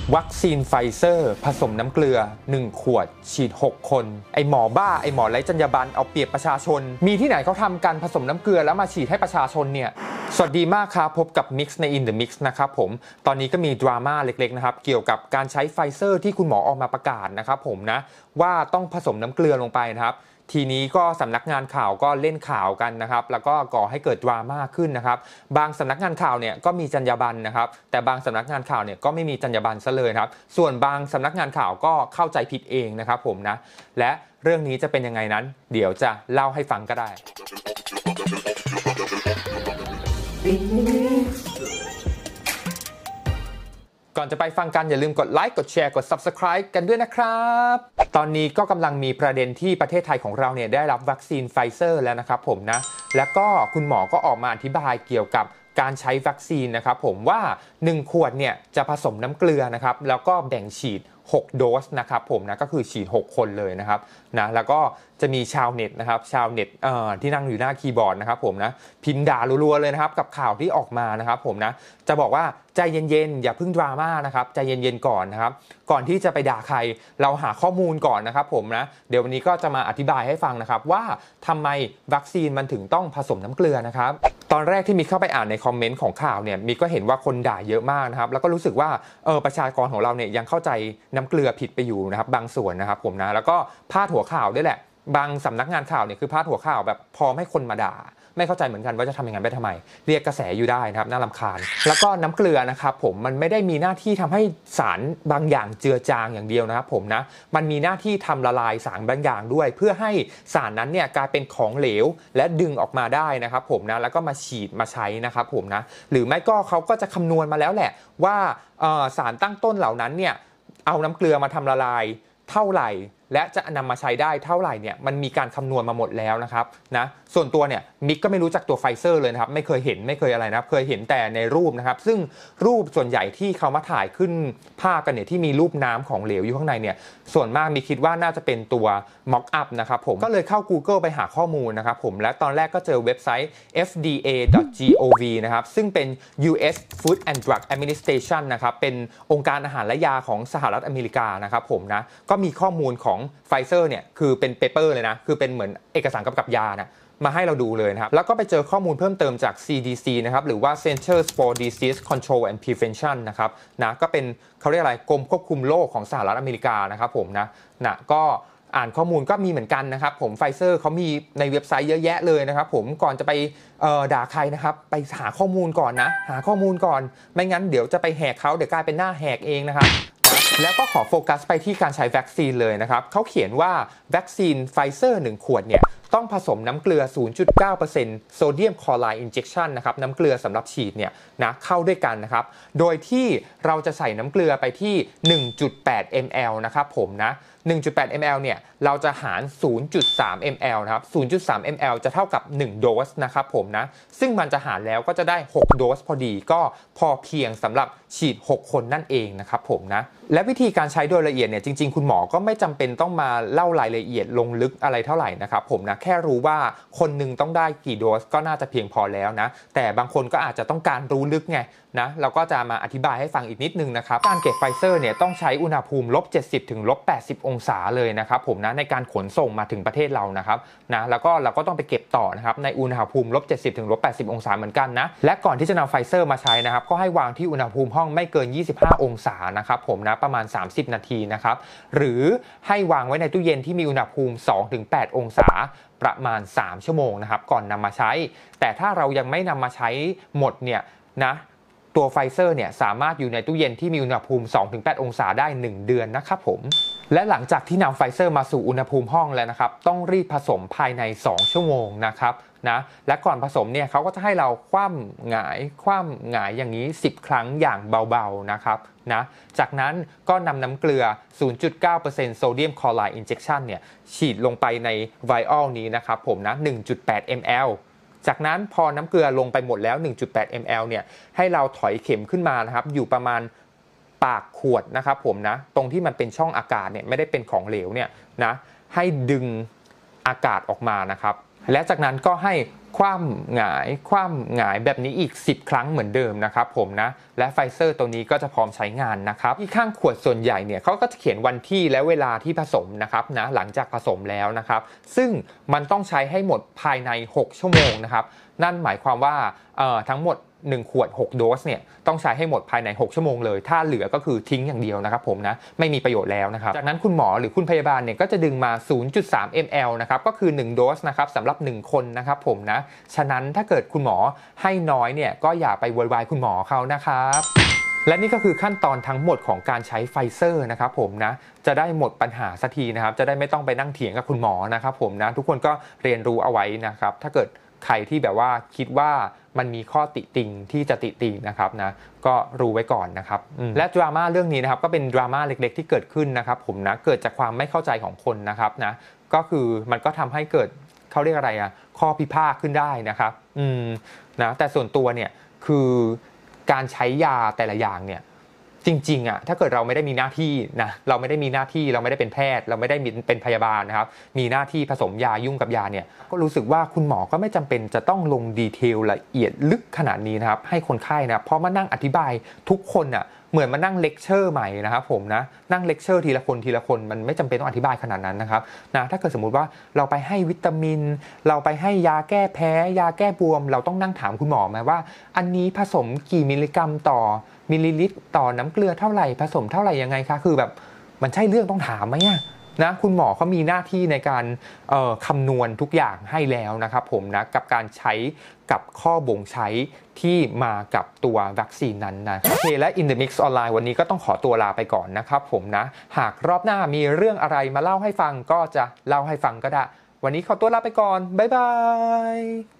วัคซีนไฟเซอร์ผสมน้ำเกลือ1ขวดฉีด6คนไอหมอบ้าไอหมอไร้จรรยาบรรณเอาเปรียบประชาชนมีที่ไหนเขาทำกันผสมน้ำเกลือแล้วมาฉีดให้ประชาชนเนี่ยสวัสดีมากครับพบกับ Mix ใน In the Mix นะครับผมตอนนี้ก็มีดราม่าเล็กๆนะครับเกี่ยวกับการใช้ไฟเซอร์ที่คุณหมอออกมาประกาศนะครับผมนะว่าต้องผสมน้ำเกลือลงไปนะครับทีนี้ก็สำนักงานข่าวก็เล่นข่าวกันนะครับแล้วก็ก่อให้เกิดดราม่าขึ้นนะครับบางสำนักงานข่าวเนี่ยก็มีจรรยาบรรณนะครับแต่บางสำนักงานข่าวเนี่ยก็ไม่มีจรรยาบรรณซะเลยครับส่วนบางสำนักงานข่าวก็เข้าใจผิดเองนะครับผมนะและเรื่องนี้จะเป็นยังไงนั้นเดี๋ยวจะเล่าให้ฟังก็ได้ก่อนจะไปฟังกันอย่าลืมกดไลค์กดแชร์กด Subscribe กันด้วยนะครับตอนนี้ก็กำลังมีประเด็นที่ประเทศไทยของเราเนี่ยได้รับวัคซีนไฟเซอร์แล้วนะครับผมนะแล้วก็คุณหมอก็ออกมาอธิบายเกี่ยวกับการใช้วัคซีนนะครับผมว่า1ขวดเนี่ยจะผสมน้ำเกลือนะครับแล้วก็แบ่งฉีด6โดสนะครับผมนะก็คือฉีด6คนเลยนะครับนะแล้วก็จะมีชาวเน็ตนะครับชาวเน็ตที่นั่งอยู่หน้าคีย์บอร์ดนะครับผมนะพิมพ์ด่ารัวๆเลยนะครับกับข่าวที่ออกมานะครับผมนะจะบอกว่าใจเย็นๆอย่าเพิ่งดราม่านะครับใจเย็นๆก่อนนะครับก่อนที่จะไปด่าใครเราหาข้อมูลก่อนนะครับผมนะเดี๋ยววันนี้ก็จะมาอธิบายให้ฟังนะครับว่าทำไมวัคซีนมันถึงต้องผสมน้ำเกลือนะครับตอนแรกที่มีเข้าไปอ่านในคอมเมนต์ของข่าวเนี่ยมีก็เห็นว่าคนด่าเยอะมากนะครับแล้วก็รู้สึกว่าประชากรของเราเนี่ยยังเข้าใจน้ำเกลือผิดไปอยู่นะครับบางส่วนนะครับผมนะแล้วก็พาดหัวข่าวด้วยแหละบางสำนักงานข่าวเนี่ยคือพาดหัวข่าวแบบพร้อมให้คนมาด่าไม่เข้าใจเหมือนกันว่าจะทำอย่างนั้นไปทำไมเรียกกระแสอยู่ได้นะครับน่ารำคาญแล้วก็น้ำเกลือนะครับผมมันไม่ได้มีหน้าที่ทำให้สารบางอย่างเจือจางอย่างเดียวนะครับผมนะมันมีหน้าที่ทำละลายสารบางอย่างด้วยเพื่อให้สารนั้นเนี่ยกลายเป็นของเหลวและดึงออกมาได้นะครับผมนะแล้วก็มาฉีดมาใช้นะครับผมนะหรือไม่ก็เขาก็จะคำนวณมาแล้วแหละว่าสารตั้งต้นเหล่านั้นเนี่ยเอาน้ำเกลือมาทำละลายเท่าไหร่และจะนำมาใช้ได้เท่าไหร่เนี่ยมันมีการคำนวณมาหมดแล้วนะครับนะส่วนตัวเนี่ยมิกก็ไม่รู้จักตัวไฟเซอร์เลยนะครับไม่เคยเห็นไม่เคยอะไรนะครับเคยเห็นแต่ในรูปนะครับซึ่งรูปส่วนใหญ่ที่เขามาถ่ายขึ้นภาพกันเนี่ยที่มีรูปน้ำของเหลวอยู่ข้างในเนี่ยส่วนมากมิกคิดว่าน่าจะเป็นตัว mock up นะครับผมก็เลยเข้า Google ไปหาข้อมูลนะครับผมและตอนแรกก็เจอเว็บไซต์ fda.gov นะครับซึ่งเป็น US Food and Drug Administration นะครับเป็นองค์การอาหารและยาของสหรัฐอเมริกานะครับผมนะก็มีข้อมูลของไฟเซอร์เนี่ยคือเป็นเปเปอร์เลยนะคือเป็นเหมือนเอกสารกำกับยานะมาให้เราดูเลยนะครับแล้วก็ไปเจอข้อมูลเพิ่มเติมจาก CDC นะครับหรือว่า Centers for Disease Control and Prevention นะครับนะก็เป็นเขาเรียกอะไรกรมควบคุมโรคของสหรัฐอเมริกานะครับผมนะก็อ่านข้อมูลก็มีเหมือนกันนะครับผมไฟเซอร์เขามีในเว็บไซต์เยอะแยะเลยนะครับผมก่อนจะไปด่าใครนะครับไปหาข้อมูลก่อนนะหาข้อมูลก่อนไม่งั้นเดี๋ยวจะไปแหกเขาเดี๋ยวกลายเป็นหน้าแหกเองนะครับแล้วก็ขอโฟกัสไปที่การใช้วัคซีนเลยนะครับเขาเขียนว่าวัคซีนไฟเซอร์1ขวดเนี่ยต้องผสมน้ำเกลือ 0.9% โซเดียมคลอไรด์อินเจคชันนะครับน้ำเกลือสำหรับฉีดเนี่ยนะเข้าด้วยกันนะครับโดยที่เราจะใส่น้ำเกลือไปที่ 1.8 ml นะครับผมนะ 1.8 ml เนี่ยเราจะหาร 0.3 ml นะครับ 0.3 ml จะเท่ากับ1โดสนะครับผมนะซึ่งมันจะหารแล้วก็จะได้6โดสพอดีก็พอเพียงสำหรับฉีด6คนนั่นเองนะครับผมนะและวิธีการใช้โดยละเอียดเนี่ยจริงๆคุณหมอก็ไม่จำเป็นต้องมาเล่ารายละเอียดลงลึกอะไรเท่าไหร่นะครับผมนะแค่รู้ว่าคนหนึ่งต้องได้กี่โดสก็น่าจะเพียงพอแล้วนะแต่บางคนก็อาจจะต้องการรู้ลึกไงนะเราก็จะมาอธิบายให้ฟังอีกนิดนึงนะครับการเก็บไฟเซอร์เนี่ยต้องใช้อุณหภูมิ-70 ถึง-80 องศาเลยนะครับผมนะในการขนส่งมาถึงประเทศเรานะครับนะแล้วก็เราก็ต้องไปเก็บต่อนะครับในอุณหภูมิ-70 ถึง-80 องศาเหมือนกันนะและก่อนที่จะนำไฟเซอร์มาใช้นะครับก็ให้วางที่อุณหภูมิห้องไม่เกิน25องศานะครับผมนะประมาณ30นาทีนะครับหรือให้วางไว้ในตู้เย็นที่มีอุณหภูมิ 2-8 องศาประมาณ3ชั่วโมงนะครับก่อนนำมาใช้แต่ถ้าเรายังไม่นำมาใช้หมดเนี่ยนะตัวไฟเซอร์เนี่ยสามารถอยู่ในตู้เย็นที่มีอุณหภูมิ 2-8 องศาได้1เดือนนะครับผมและหลังจากที่นำไฟเซอร์มาสู่อุณหภูมิห้องแล้วนะครับต้องรีบผสมภายใน2ชั่วโมงนะครับนะและก่อนผสมเนี่ยเขาก็จะให้เราคว่ำหงายอย่างนี้10ครั้งอย่างเบาๆนะครับนะจากนั้นก็นำน้ำเกลือ 0.9% โซเดียมคลอไรด์อินเจคชันเนี่ยฉีดลงไปในไวออลนี้นะครับผมนะ 1.8 ml จากนั้นพอน้ำเกลือลงไปหมดแล้ว 1.8 ml เนี่ยให้เราถอยเข็มขึ้นมานะครับอยู่ประมาณปากขวดนะครับผมนะตรงที่มันเป็นช่องอากาศเนี่ยไม่ได้เป็นของเหลวเนี่ยนะให้ดึงอากาศออกมานะครับและจากนั้นก็ให้คว่ำหงายแบบนี้อีก10 ครั้งเหมือนเดิมนะครับผมนะและไฟเซอร์ตัวนี้ก็จะพร้อมใช้งานนะครับที่ข้างขวดส่วนใหญ่เนี่ยเขาก็จะเขียนวันที่และเวลาที่ผสมนะครับนะหลังจากผสมแล้วนะครับซึ่งมันต้องใช้ให้หมดภายใน6 ชั่วโมงนะครับนั่นหมายความว่าทั้งหมด1 ขวด 6 โดสเนี่ยต้องใช้ให้หมดภายใน6 ชั่วโมงเลยถ้าเหลือก็คือทิ้งอย่างเดียวนะครับผมนะไม่มีประโยชน์แล้วนะครับจากนั้นคุณหมอหรือคุณพยาบาลเนี่ยก็จะดึงมา 0.3 ml นะครับก็คือ1 โดสนะครับสำหรับ1 คนนะครับผมนะฉะนั้นถ้าเกิดคุณหมอให้น้อยเนี่ยก็อย่าไปโวยวายคุณหมอเขานะครับและนี่ก็คือขั้นตอนทั้งหมดของการใช้ไฟเซอร์นะครับผมนะจะได้หมดปัญหาสักทีนะครับจะได้ไม่ต้องไปนั่งเถียงกับคุณหมอนะครับผมนะทุกคนก็เรียนรู้เอาไว้นะครับถ้าเกิดใครที่แบบว่าคิดว่ามันมีข้อติติงที่จะติติงนะครับนะก็รู้ไว้ก่อนนะครับและดราม่าเรื่องนี้นะครับก็เป็นดราม่าเล็กๆที่เกิดขึ้นนะครับผมนะเกิดจากความไม่เข้าใจของคนนะครับนะก็คือมันก็ทำให้เกิดเขาเรียกอะไรข้อพิพาทขึ้นได้นะครับนะแต่ส่วนตัวเนี่ยคือการใช้ยาแต่ละอย่างเนี่ยจริงๆถ้าเกิดเราไม่ได้มีหน้าที่นะเราไม่ได้มีหน้าที่เราไม่ได้เป็นแพทย์เราไม่ได้เป็นพยาบาลนะครับมีหน้าที่ผสมยายุ่งกับยาเนี่ยก็รู้สึกว่าคุณหมอก็ไม่จำเป็นจะต้องลงดีเทลละเอียดลึกขนาดนี้นะครับให้คนไข้นะเพราะมานั่งอธิบายทุกคนเหมือนมานั่งเลคเชอร์ใหม่นะครับผมนะนั่งเลคเชอร์ทีละคนมันไม่จำเป็นต้องอธิบายขนาดนั้นนะครับนะถ้าเกิดสมมุติว่าเราไปให้วิตามินเราไปให้ยาแก้แพ้ยาแก้บวมเราต้องนั่งถามคุณหมอไหมว่าอันนี้ผสมกี่มิลลิกรัมต่อมิลลิลิตรต่อน้ำเกลือเท่าไหร่ผสมเท่าไหร่ยังไงคะคือแบบมันใช่เรื่องต้องถามไหมนะคุณหมอเขามีหน้าที่ในการคำนวณทุกอย่างให้แล้วนะครับผมนะกับการใช้กับข้อบ่งใช้ที่มากับตัววัคซีนนั้นนะโอเคและ In the Mix ออนไลน์วันนี้ก็ต้องขอตัวลาไปก่อนนะครับผมนะหากรอบหน้ามีเรื่องอะไรมาเล่าให้ฟังก็จะเล่าให้ฟังก็ได้วันนี้ขอตัวลาไปก่อนบ๊ายบาย